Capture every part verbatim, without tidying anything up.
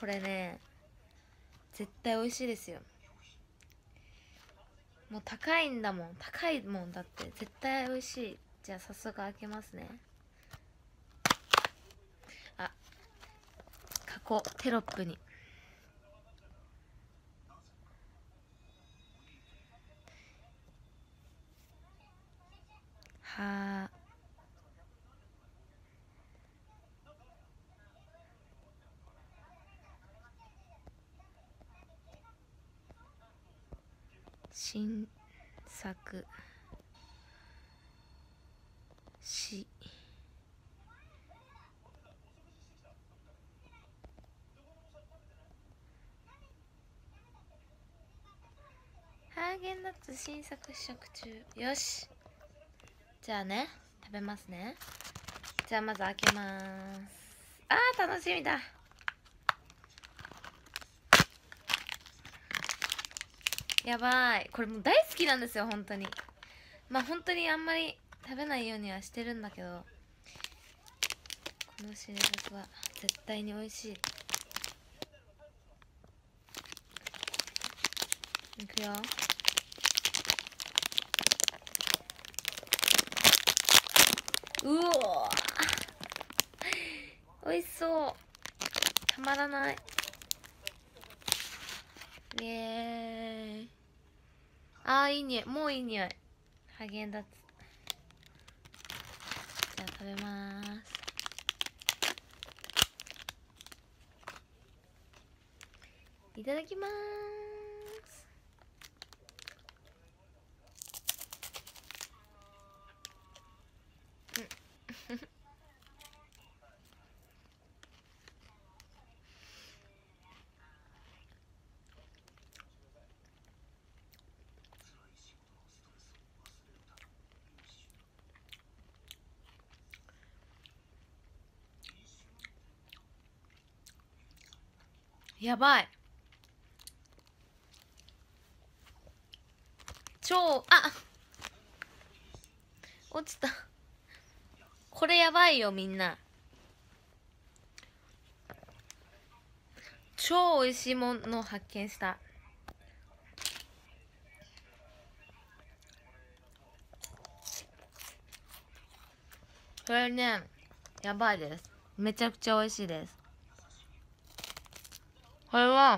これね絶対美味しいですよ。もう高いんだもん、高いもんだって絶対美味しい。じゃあ早速開けますね。あ、過去テロップにはー新作しハーゲンダッツ新作試食中。よし、じゃあね食べますね。じゃあまず開けまーす。あー楽しみだ。やばい、これもう大好きなんですよ本当に。まあ本当にあんまり食べないようにはしてるんだけど、この新作は絶対に美味しい。いくよ。うおー美味しそう、たまらない。イエーイ。あーいい匂い、もういい匂い。ハーゲンダッツ。じゃあ食べまーす。いただきまーす。やばい、超あ落ちた。これやばいよみんな。超美味しいものを発見した。これねやばいです。めちゃくちゃ美味しいです。これは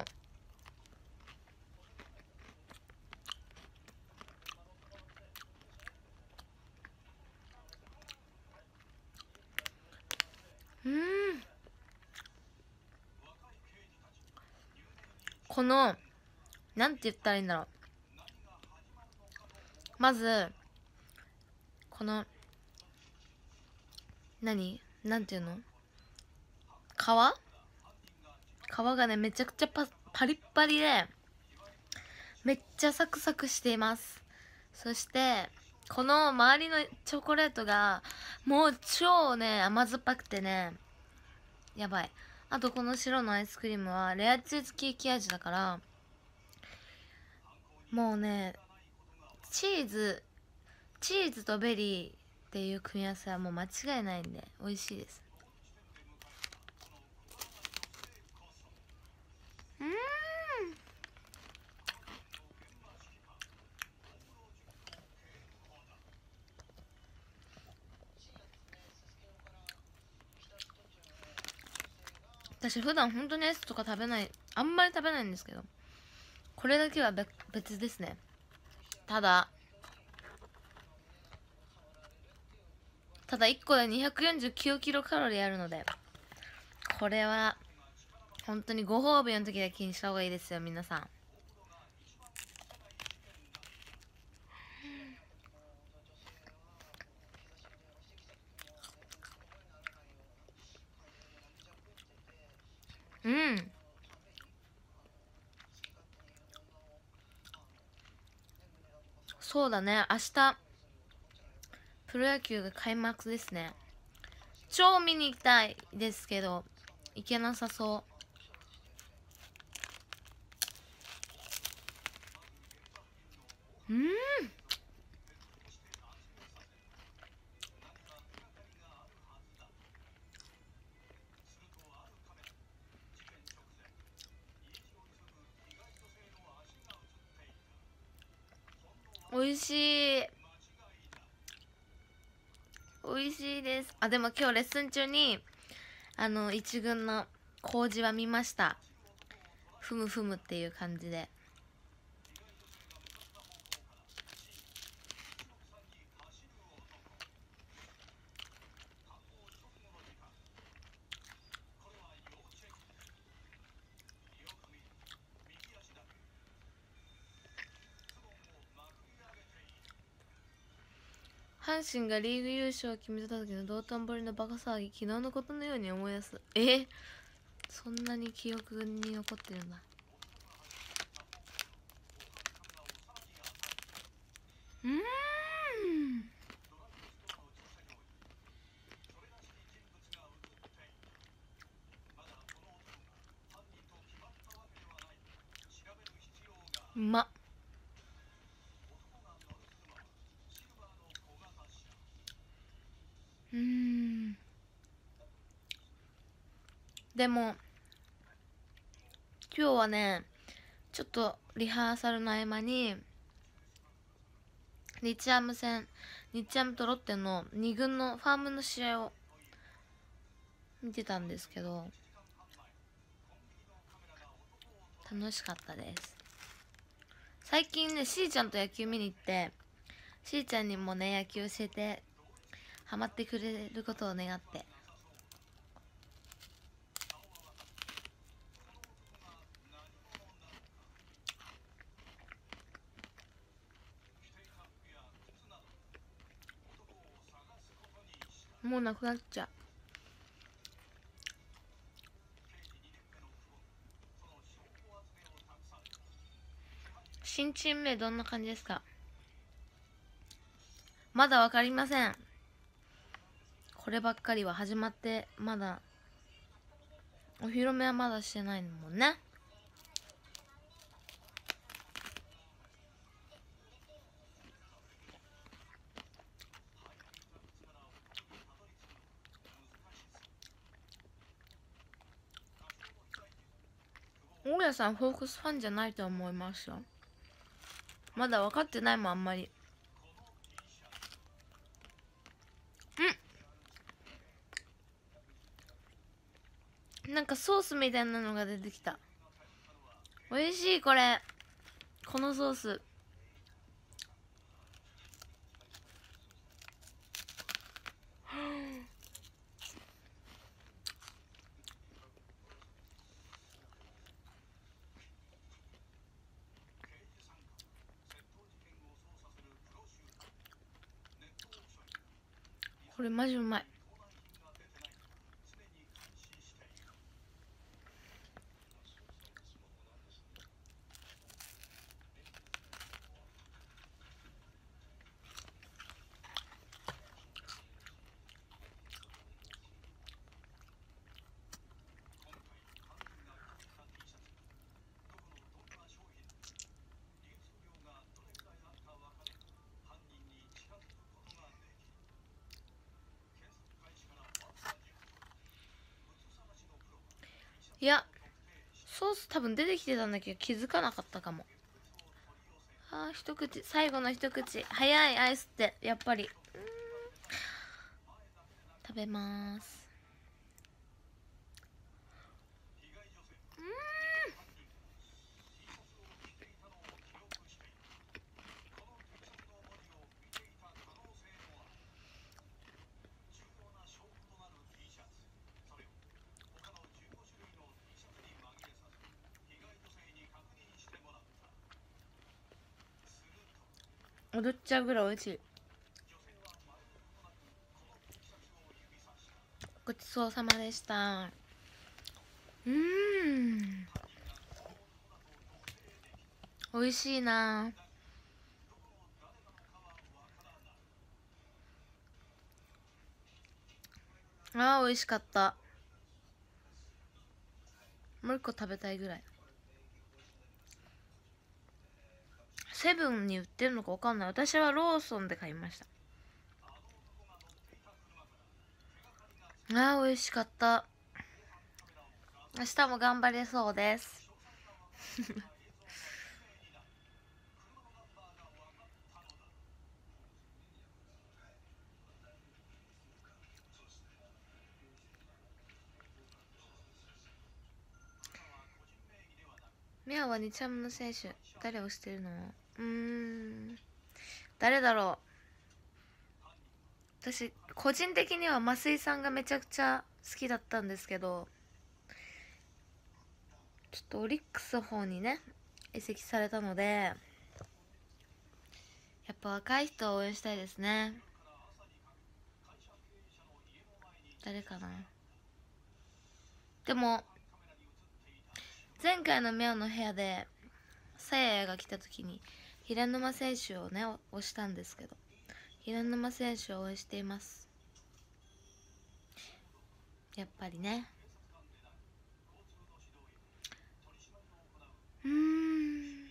うん、このなんて言ったらいいんだろう。まずこの何なんていうの、皮皮がねめちゃくちゃパパリッパリでめっちゃサクサクしています。そしてこの周りのチョコレートがもう超ね甘酸っぱくてねやばい。あとこの白のアイスクリームはレアチーズケーキ味だからもうねチーズチーズとベリーっていう組み合わせはもう間違いないんで美味しいです。うん、私普段本当にアイスとか食べない、あんまり食べないんですけどこれだけは別別ですね。ただただいっこでにひゃくよんじゅうきゅうキロカロリーあるのでこれは本当にご褒美の時だけにした方がいいですよ皆さん。うん、そうだね、明日プロ野球が開幕ですね。超見に行きたいですけど行けなさそう。うん、 美味しい美味しいです。あ、でも今日レッスン中にあの一軍の麹は見ました。ふむふむっていう感じで。阪神がリーグ優勝を決めた時の道頓堀のバカ騒ぎ、昨日のことのように思い出す。え、そんなに記憶に残ってるんだ。うーん、うまっ。うーん、でも今日はね、ちょっとリハーサルの合間に日ハム戦、日ハムとロッテのに軍のファームの試合を見てたんですけど、楽しかったです。最近ね、しーちゃんと野球見に行って、しーちゃんにもね、野球教えてハマってくれることを願って。もうなくなっちゃう。新チーム名どんな感じですか？まだわかりません。こればっかりは始まってまだお披露目はまだしてないもんね。大家さんフォークスファンじゃないと思いますよ。まだ分かってないもん、あんまり。ん、なんかソースみたいなのが出てきた。美味しい、これ。このソースこれマジうまい。いや、ソース多分出てきてたんだけど気づかなかったかも。あー、一口、最後の一口早い。アイスってやっぱり。食べまーす。踊っちゃうぐらい美味しい。ごちそうさまでした。うーん、美味しいな。あー、美味しかった。もう一個食べたいぐらい。セブンに売ってるのか分かんない。私はローソンで買いました。あー、美味しかった。明日も頑張れそうです宮は日ハムの選手誰をしてるの？うーん誰だろう。私個人的には増井さんがめちゃくちゃ好きだったんですけど、ちょっとオリックスの方にね移籍されたので、やっぱ若い人を応援したいですね。誰かな。でも前回のミャオの部屋でさややが来た時に平沼選手をね推したんですけど、平沼選手を応援しています。やっぱりね。うーん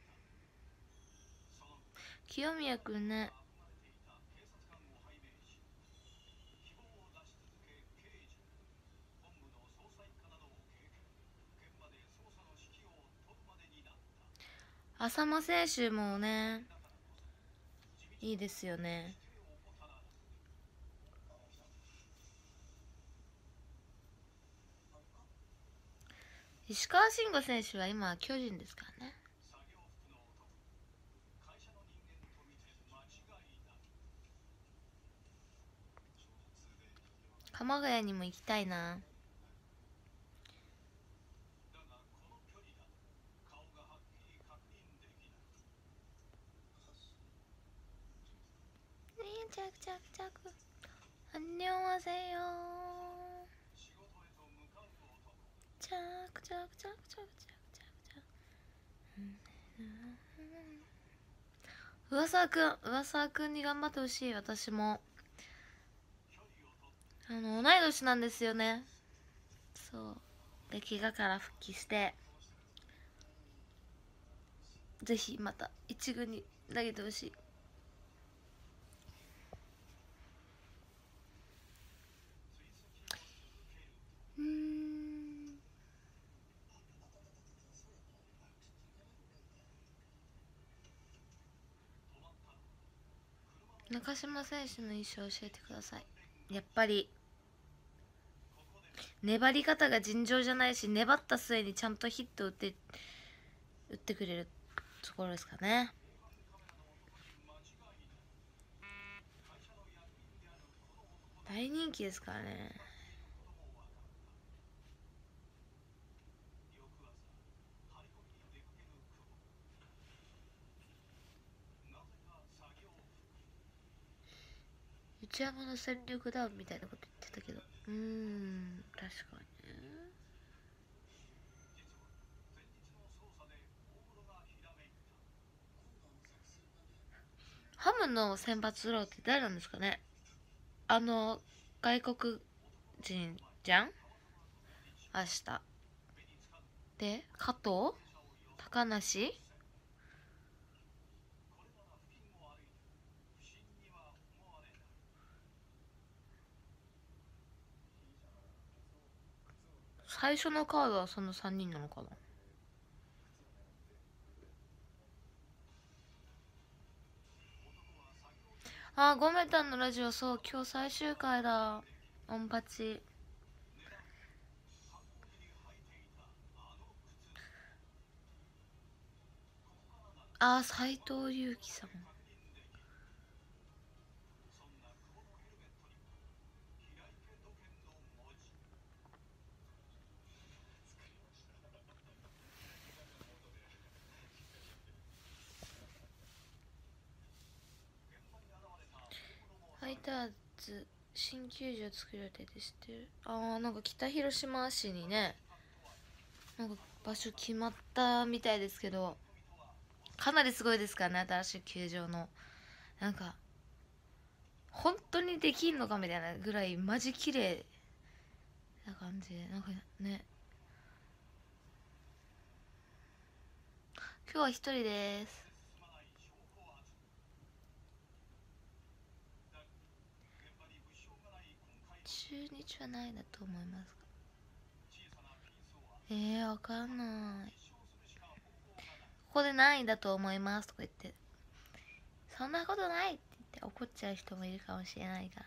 清宮くんね、浅間選手もねいいですよね。石川慎吾選手は今巨人ですからね。鎌ヶ谷にも行きたいな。ちゃくちゃくちゃくあんにょんはせよちゃくちゃくちゃくちゃくちゃくちゃくちゃ。上沢くん上沢くんに頑張ってほしい。私もあの同い年なんですよね。そうで怪我から復帰してぜひまた一軍に投げてほしい。うーん中島選手の印象を教えてください。やっぱり粘り方が尋常じゃないし、粘った末にちゃんとヒットを打って打ってくれるところですかね。大人気ですからね。内山の戦力ダウンみたいなこと言ってたけど、うーん確かにね。ハムの先発ローって誰なんですかね。あの外国人じゃん明日で、加藤高梨最初のカードはそのさんにんなのかな。あーゴメタンのラジオ、そう今日最終回だ。オンパチ。あー斎藤佑樹さん。ファイターズ新球場作る予定で知ってる？あーなんか北広島市にねなんか場所決まったみたいですけど、かなりすごいですからね新しい球場の。なんか本当にできんのかみたいなぐらいマジ綺麗な感じで、なんかね。今日は一人です。中日はないだと思いますか？えー、わかんない。ここでないんだと思いますとか言って、そんなことないって言って怒っちゃう人もいるかもしれないから。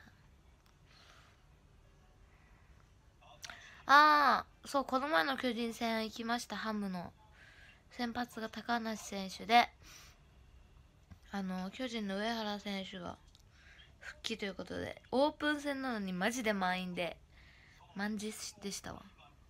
ああそうこの前の巨人戦行きました。ハムの先発が高梨選手で、あの巨人の上原選手が復帰ということで、オープン戦なのにマジで満員で満場でしたわ。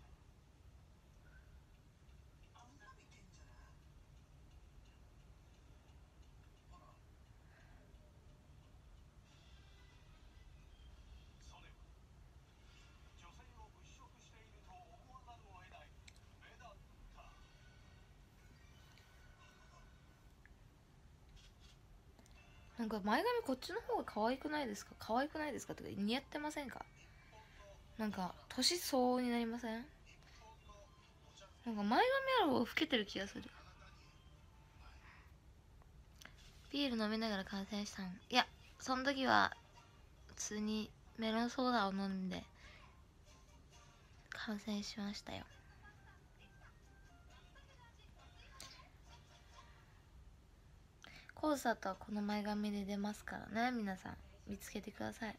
なんか前髪こっちの方が可愛くないですか？可愛くないですかとか似合ってませんか？なんか年相応になりません？なんか前髪ある方が老けてる気がする。ビール飲みながら観戦したん？いや、その時は普通にメロンソーダを飲んで観戦しましたよ。コンサートはこの前髪で出ますからね、皆さん見つけてください。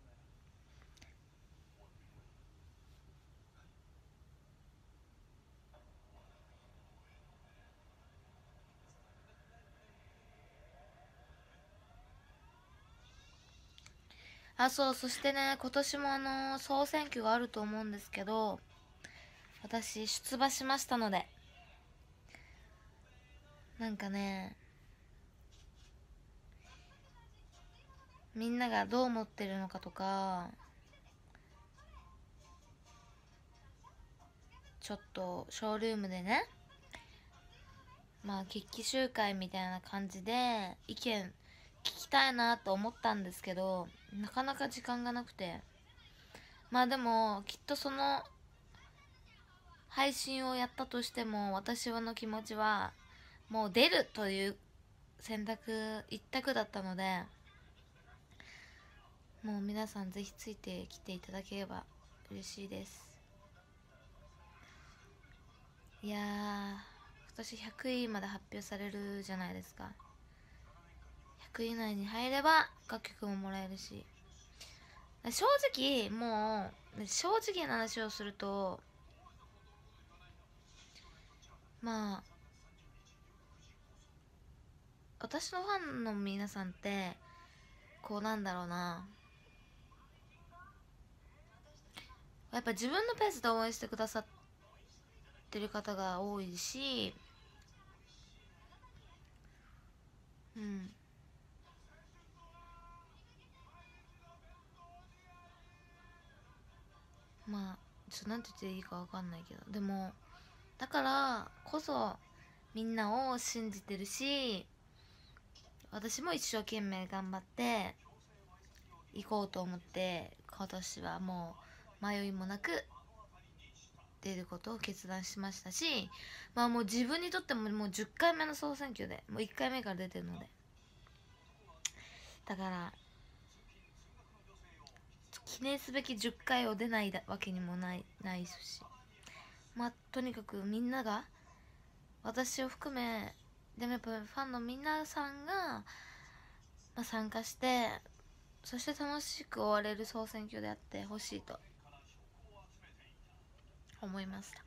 あ、そう、そしてね、今年もあの総選挙があると思うんですけど、私出馬しましたので、なんかね、みんながどう思ってるのかとか、ちょっとショールームでね、まあ決起集会みたいな感じで意見聞きたいなと思ったんですけど、なかなか時間がなくて、まあでもきっとその配信をやったとしても、私の気持ちはもう出るという選択一択だったので、もう皆さんぜひついてきていただければ嬉しいです。いやー、今年ひゃくいまで発表されるじゃないですか。ひゃくい以内に入れば楽曲ももらえるし、正直もう正直な話をすると、まあ私のファンの皆さんってこうなんだろうな、やっぱ自分のペースで応援してくださってる方が多いし、うん、まあちょっとなんて言っていいかわかんないけど、でもだからこそみんなを信じてるし、私も一生懸命頑張って行こうと思って、今年はもう迷いもなく出ることを決断しましたし、まあもう自分にとってももうじゅっかいめの総選挙でもういっかいめから出てるので、だから記念すべきじゅっかいを出ないわけにもないないし、まあとにかくみんなが、私を含め、でもやっぱファンの皆さんが、まあ、参加して、そして楽しく終われる総選挙であってほしいと思いました。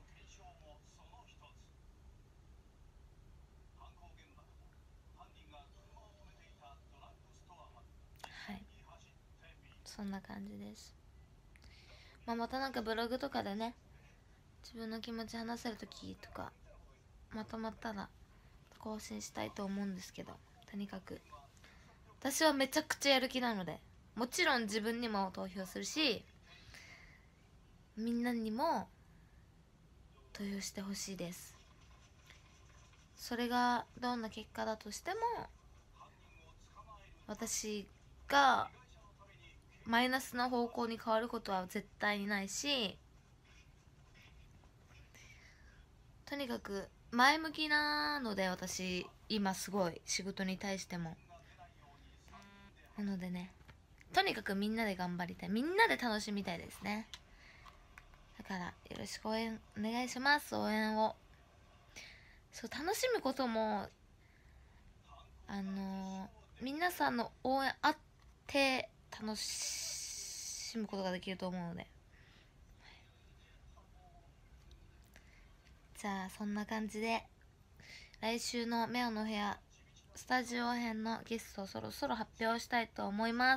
はい、そんな感じです。まあ、またなんかブログとかでね、自分の気持ち話せる時とかまとまったら更新したいと思うんですけど、とにかく私はめちゃくちゃやる気なので、もちろん自分にも投票するし、みんなにも投票してほしいです。それがどんな結果だとしても、私がマイナスな方向に変わることは絶対にないし、とにかく前向きなので、私今すごい仕事に対しても。なのでね、とにかくみんなで頑張りたい、みんなで楽しみたいですね。だからよろしく応援お願いします。応援を、そう、楽しむこともあのー、皆さんの応援あって楽しむことができると思うので、 じゃあそんな感じで来週のメオの部屋スタジオ編のゲストをそろそろ発表したいと思います。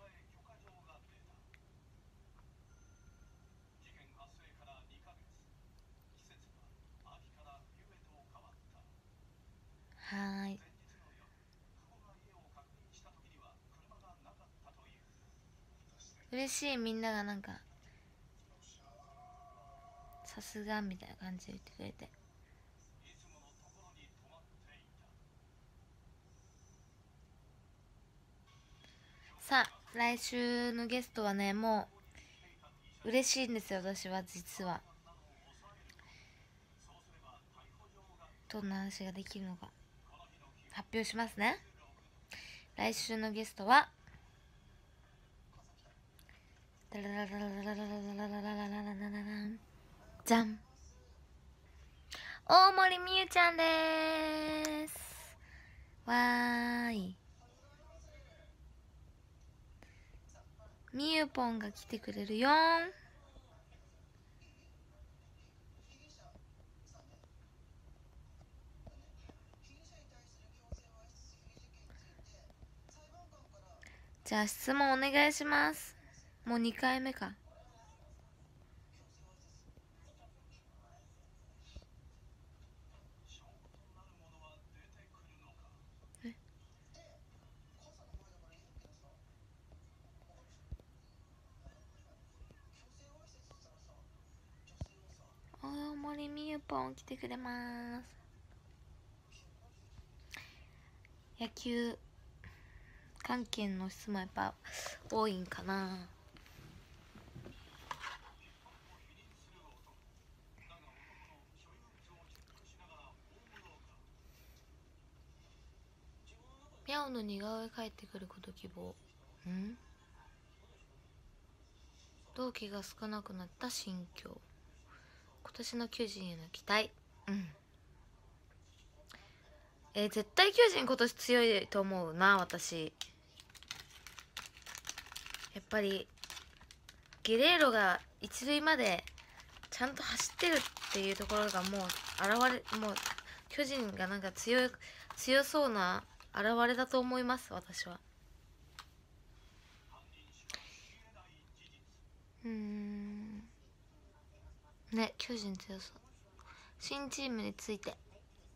はーい、嬉しい。みんながなんかさすがみたいな感じで言ってくれて、さあ来週のゲストはね、もう嬉しいんですよ。私は実はどんな話ができるのか発表しますね。来週のゲストはじゃん、大森美優ちゃんでーす。わーい、みゆぽんが来てくれるよーん。じゃあ質問お願いします。もうにかいめか。え大森みゆぽん来てくれます。野球関係の質問やっぱ多いんかな。ミャオの似顔絵描いてくること希望。ん同期が少なくなった心境、今年の巨人への期待。うんえー、絶対巨人今年強いと思うな。私やっぱりゲレーロが一塁までちゃんと走ってるっていうところがもう現れ、もう巨人がなんか強い強そうな現れだと思います。私はうーんね、巨人強そう。新チームについて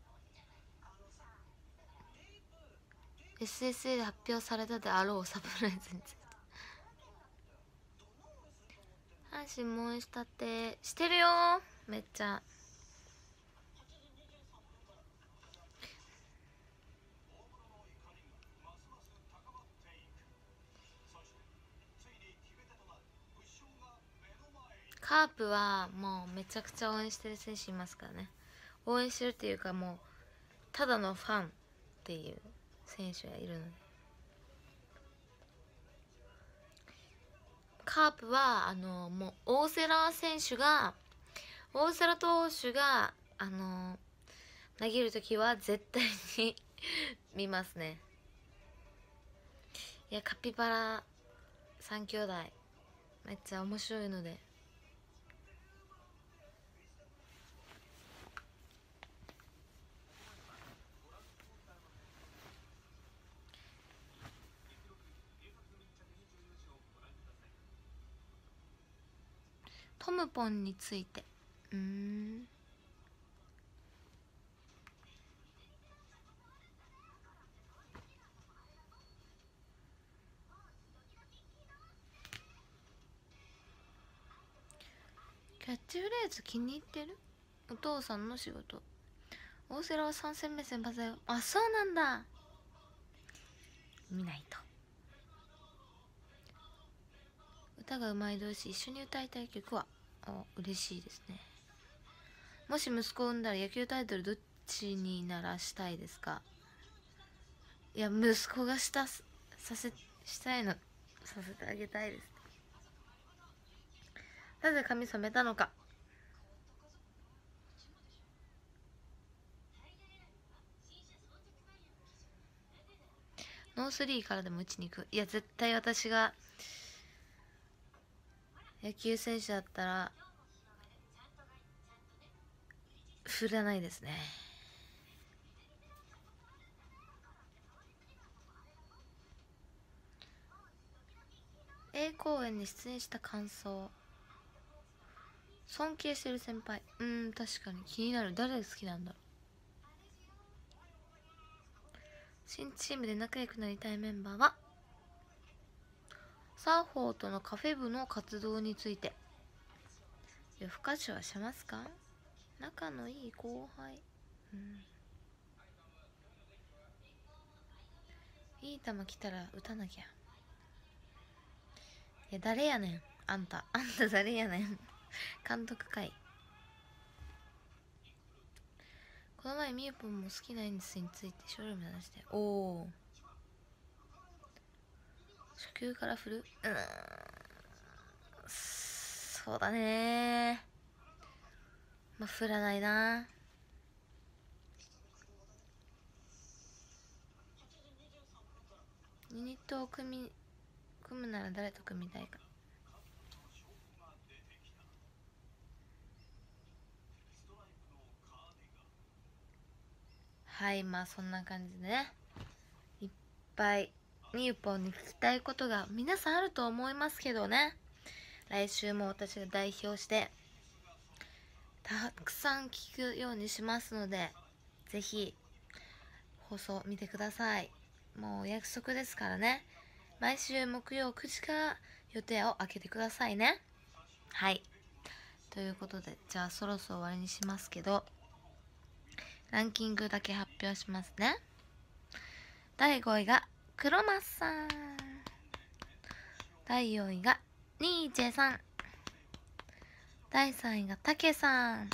エスエスエー で発表されたであろうサプライズについて。阪神も応援したってしてるよめっちゃ。カープはもうめちゃくちゃ応援してる選手いますからね。応援してるっていうかもうただのファンっていう選手がいるので、カープはあのもう大瀬良選手が大瀬良投手があの投げるときは絶対に見ますね。いやカピバラ三兄弟めっちゃ面白いので。トムポンについて、うーんキャッチフレーズ気に入ってる？お父さんの仕事。大瀬良は参戦目線バザよ。あ、そうなんだ。見ないと。歌がうまい同士一緒に歌いたい曲は？あ、嬉しいですね。もし息子を産んだら野球タイトルどっちにならしたいですか？いや息子がしたさせしたいのさせてあげたいです。なぜ髪染めたのか。ノースリーからでも打ちに行く。いや絶対私が野球選手だったら振らないですね。A 公演に出演した感想。尊敬してる先輩。うん、確かに気になる。誰が好きなんだろう。新チームで仲良くなりたいメンバーは、サーフォーとのカフェ部の活動について夜更かしはしますか？仲のいい後輩。うん、いい球来たら打たなきゃ。いや、誰やねんあんた。あんた誰やねん監督かい。この前みゆぽんも好きな演出についてショールームで話して。おお、初級から振る。うーん、そうだね。まあ振らないな。ユニットを組み組むなら誰と組みたいか。はい、まあそんな感じでね、いっぱいみゆぽんに聞きたいことが皆さんあると思いますけどね、来週も私が代表してたくさん聞くようにしますので、ぜひ放送見てください。もうお約束ですからね。毎週木曜くじから予定を空けてくださいね。はい、ということで、じゃあそろそろ終わりにしますけど、ランキングだけ発表しますね。だいごいがクロマスさん、だいよんいがニーチェさん、だいさんいがタケさん、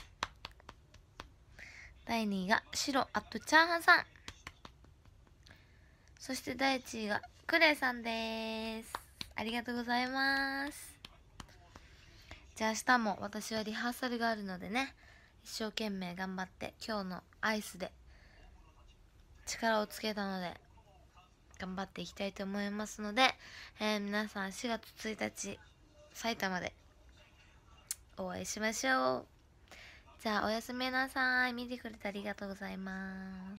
だいにいがシロアットチャーハンさん、そしてだいいちいがクレイさんです。ありがとうございます。じゃあ明日も私はリハーサルがあるのでね、一生懸命頑張って今日のアイスで力をつけたので頑張っていきたいと思いますので、えー、皆さんしがつついたち埼玉でお会いしましょう。じゃあおやすみなさい。見てくれてありがとうございます。